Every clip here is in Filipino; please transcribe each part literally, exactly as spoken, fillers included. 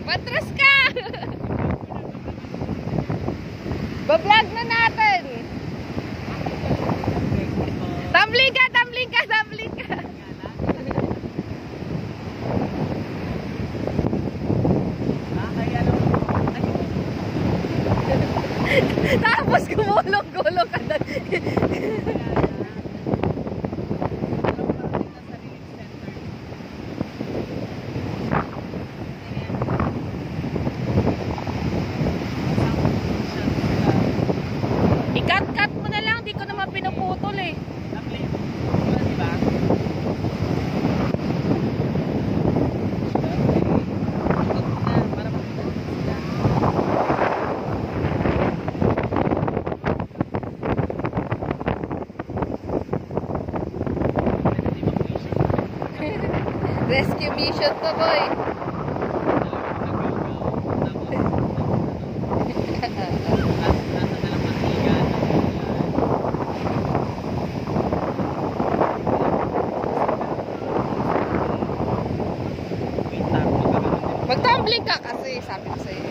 Patras ka! Bablog na natin! Tumbling ka! Tumbling ka! Tumbling ka! Tapos gumulong-gulong ka na. I-cut-cut mo na lang, di ko naman pinuputol eh. Rescue mission to, boy. Mag-tumbling ka kasi, sabi ko sa'yo.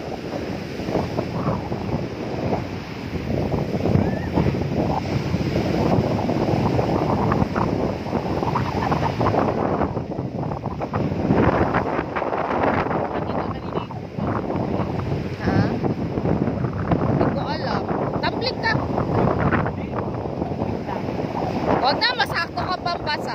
Huwag na, masakto ka pang basa.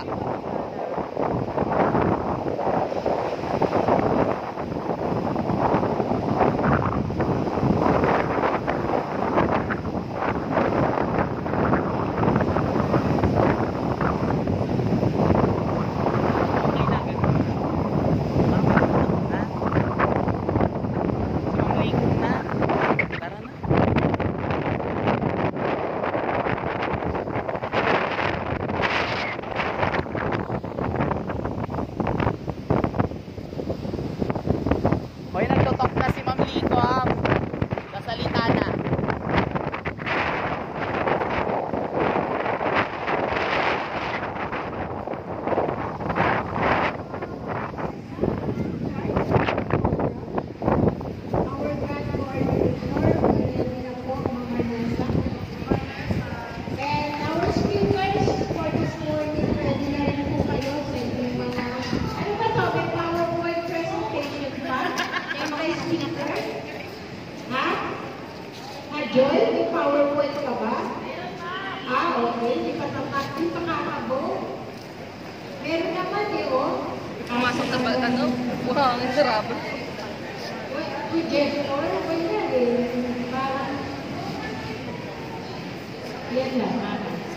Hoy, nagtutok na si Ma'am Lico ang kasalita na. Joy, may PowerPoint ka ba? Ah, okay. Hindi pa tapat. Hindi pa kakabo. Meron naman eh, oh. Pumasok na ba, ano? Wow, ang sarap. Uy, Jeffor, ba yan eh? Parang... Yan lang, ha?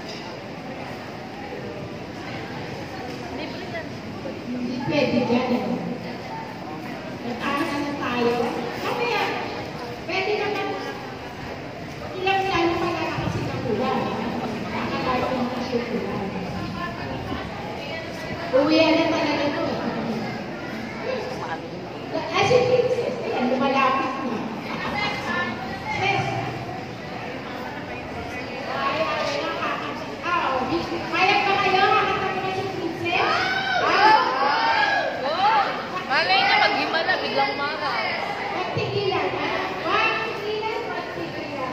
Hindi pwede dyan eh. Nagtaas na tayo. Kaya, pwede naman. Ilang yan pala kasi nakulan. Nakakalayo ng kasi kulan. Uwihan na talaga ito. As in, princess, ayan, lumalapit na. Yes. Kaya pa kayo, nakita mo na si princess? Malay na, maghimala, biglang mara. Magtigilan, ha? Magtigilan, magtigilan.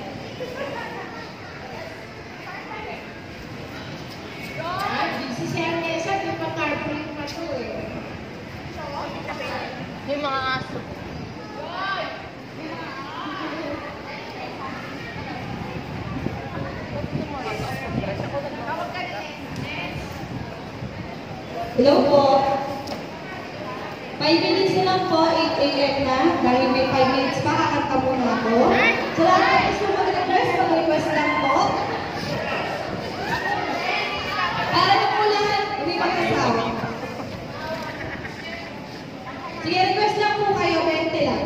Si Cernesa, di pa carpooling pa to eh. Yung mga aso. Hello po. five minutes na lang po, eight A M na. Dahil may five minutes pa, kakanta muna ako. So lahat po gusto mag-request, mag-request lang po. Para na po lahat, hindi magkasawa. Sige, request lang po kayo, twenty lang.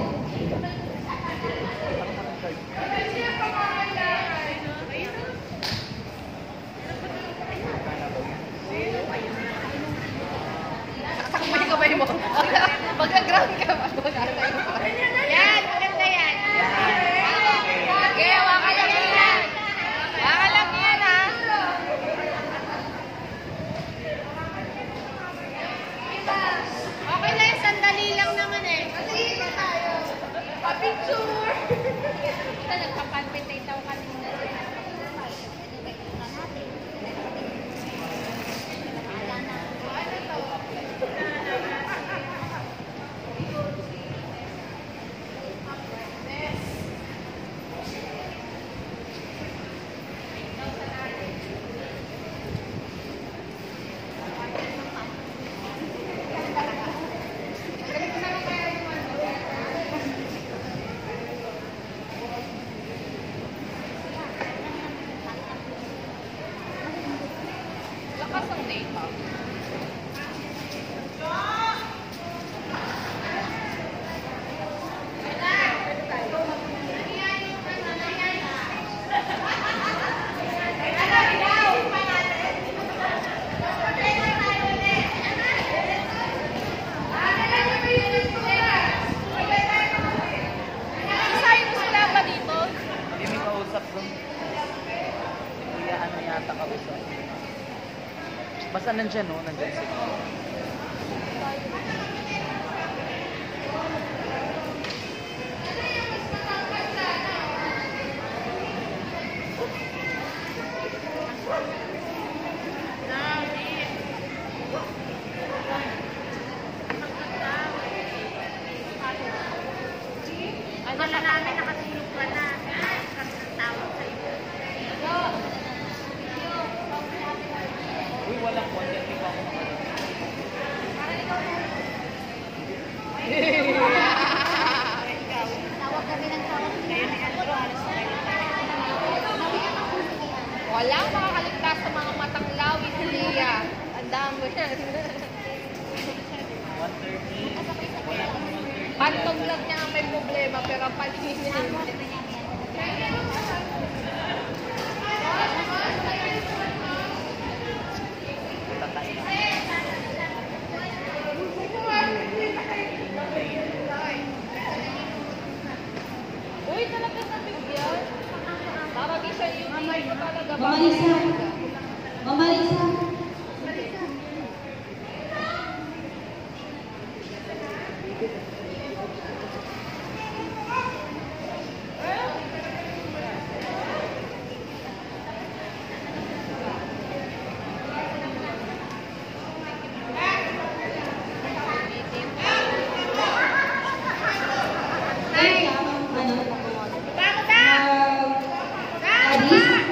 Sakmay ka ba mo? Mag-ground ka ba? Yan, maganda yan. Okay, waka lang yan. Waka lang yan, ha? Okay na yan, sandali lang naman eh. ata nandyan, no? Nandyan sila. Akala namin nakatulog ka na. Kasi tawag sa'yo. Uy, walang content. Di ba ako nakalala? Tawag kami ng tawag. Walang makakaligtas sa mga matang lawis, Lia. Ang dami yan. one thirty. Pantog lang niya ang may problema, pero ang paningin niya hindi. Tatay lang. Uy, talaga nabigyan. Parang isa yung hindi ko talaga. Mama Lisa. Mama Lisa. Hey, ano? Uh, Alice?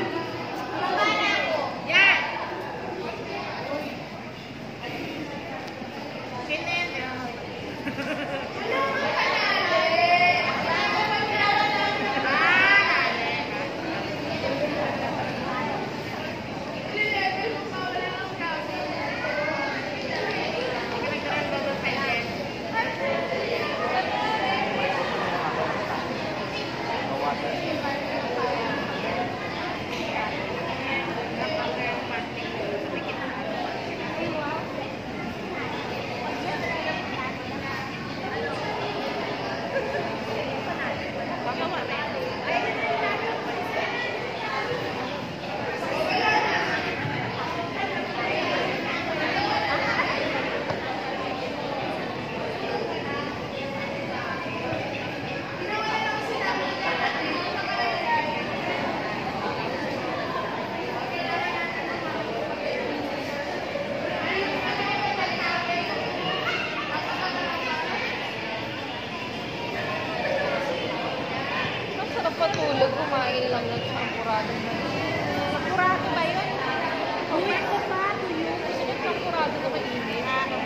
Masarap patulog, kumain lang ng sampurado. Sampurado ba yun? Uy, ako pa. Gusto ko sampurado na mainit.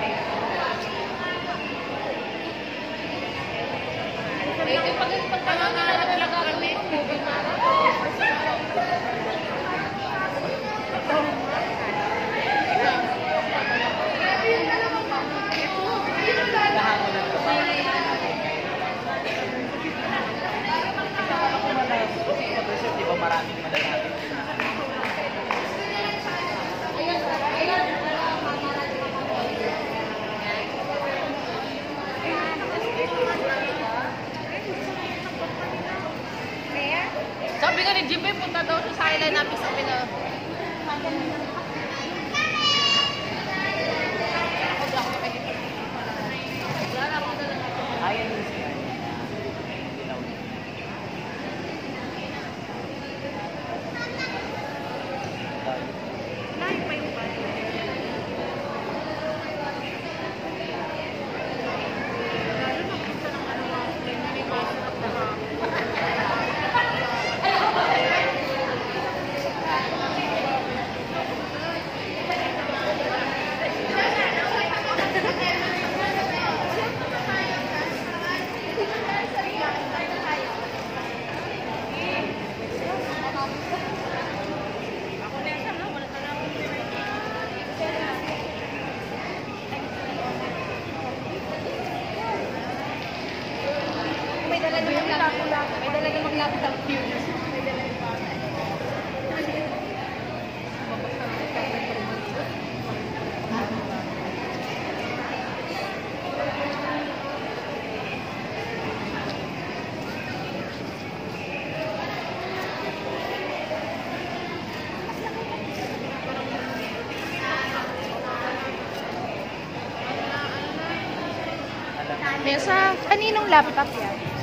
Eh, eh, pag pag panahon na talaga kami, movie marathon. Nahangunan ka ba? Ako wala. Pag-reserve, di ba maraming malalapit din na ano? Sabi nga ni Jimmy, punta daw siya sa island namin sa Pina. Ayan din siya. Dilaw. May dala namang laptop. May dala namang laptop yun. May dala yung bata. May sa kaninong laptop yan?